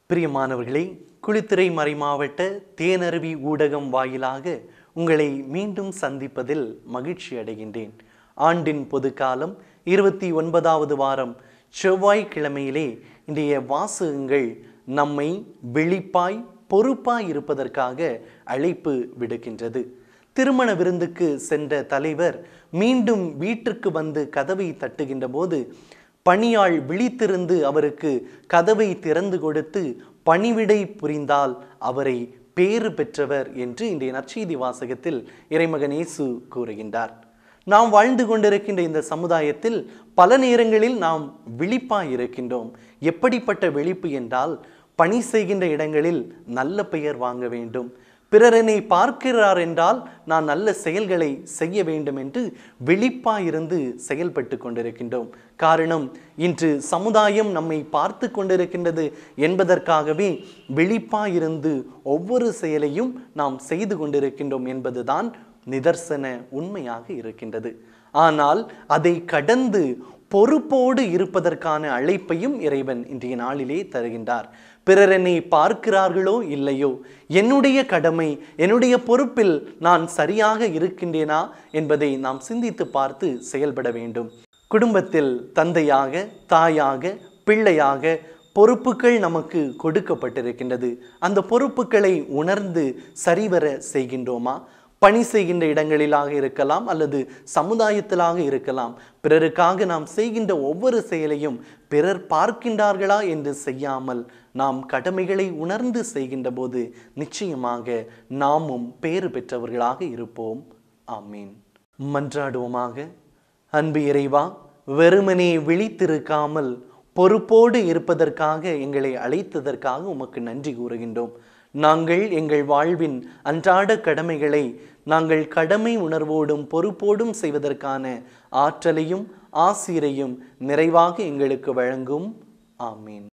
பிரியமானவர்களே, குளித்துறை மறைமாவட்ட தேனருவி ஊடகம் வாயிலாக உங்களை மீண்டும் சந்திப்பதில் மகிழ்ச்சி அடைகின்றேன். ஆண்டின் பொதுக்காலம் 29வது வாரம் செவ்வாய்க்கிழமையிலே இன்றைய வாசகங்கள் நம்மை விழிப்பாய் பொறுப்பாய் இருப்பதற்காக அழைப்பு விடுக்கின்றது. திருமண விருந்துக்கு சென்ற தலைவர் மீண்டும் வீட்டிற்கு வந்து கதவை தட்டுகின்ற போது பணியாள் விழித்திருந்து அவருக்கு கதவை திறந்து கொடுத்து பணிவிடை புரிந்தால் அவரை பேறு பெற்றவர் என்று இன்றைய நற்செய்தி வாசகத்தில் இறைமகன் இயேசு கூறுகின்றார். நாம் வாழ்ந்து கொண்டிருக்கின்ற இந்த சமுதாயத்தில் பல நேரங்களில் நாம் விழிப்பாய் இருக்கின்றோம். எப்படிப்பட்ட விழிப்பு என்றால், பணி செய்கின்ற இடங்களில் நல்ல பெயர் வாங்க வேண்டும், பிறர் என்னை பார்க்கிறார் என்றால் நான் நல்ல செயல்களை செய்ய வேண்டும் என்று விழிப்பாயிருந்து செயல்பட்டு கொண்டிருக்கின்றோம். காரணம், இன்று சமுதாயம் நம்மை பார்த்து கொண்டிருக்கின்றது என்பதற்காகவே விழிப்பாயிருந்து ஒவ்வொரு செயலையும் நாம் செய்து கொண்டிருக்கின்றோம் என்பதுதான் நிதர்சன உண்மையாக இருக்கின்றது. ஆனால் அதை கடந்து பொறுப்போடு இருப்பதற்கான அழைப்பையும் இறைவன் இன்றைய நாளிலே தருகின்றார். பிறர் என்னை பார்க்கிறார்களோ இல்லையோ, என்னுடைய கடமை, என்னுடைய பொறுப்பில் நான் சரியாக இருக்கின்றேனா என்பதை நாம் சிந்தித்து பார்த்து செயல்பட வேண்டும். குடும்பத்தில் தந்தையாக, தாயாக, பிள்ளையாக பொறுப்புகள் நமக்கு கொடுக்கப்பட்டிருக்கின்றது. அந்த பொறுப்புகளை உணர்ந்து சரிவர செய்கின்றோமா? பணி செய்கின்ற இடங்களிலாக இருக்கலாம் அல்லது சமுதாயத்திலாக இருக்கலாம். பிறருக்காக நாம் செய்கின்ற ஒவ்வொரு செயலையும் பிறர் பார்க்கின்றார்களா என்று செய்யாமல் நாம் கடமைகளை உணர்ந்து செய்கின்ற போது நிச்சயமாக நாமும் பேறு பெற்றவர்களாக இருப்போம். ஆமீன். மன்றாடுவோமாக. அன்பு இறைவா, வெறுமனே விழித்திருக்காமல் பொறுப்போடு இருப்பதற்காக எங்களை அழைத்ததற்காக உமக்கு நன்றி கூறுகின்றோம். நாங்கள் எங்கள் வாழ்வின் அன்றாட கடமைகளை நாங்கள் கடமை உணர்வோடும் பொறுப்போடும் செய்வதற்கான ஆற்றலையும் ஆசிரையும் நிறைவாக எங்களுக்கு வழங்கும். ஆமீன்.